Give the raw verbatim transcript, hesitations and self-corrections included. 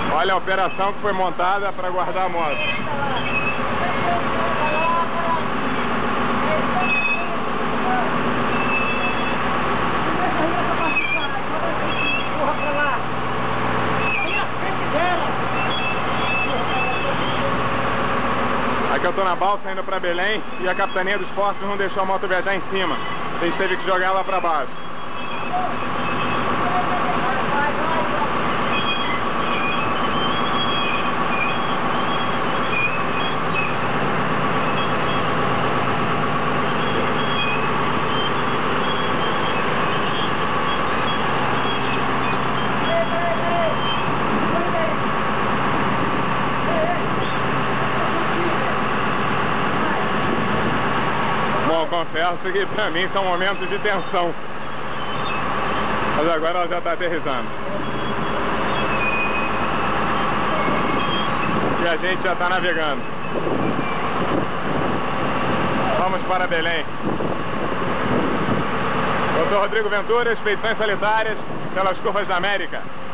Olha a operação que foi montada para guardar a moto. Aqui eu tô na balsa indo pra Belém e a capitania dos portos não deixou a moto viajar em cima. A gente teve que jogar ela pra baixo. Bom, confesso que pra mim são momentos de tensão. Mas agora ela já está aterrissando. E a gente já está navegando. Vamos para Belém. doutor Rodrigo Ventura, Expedições Solitárias pelas Curvas da América.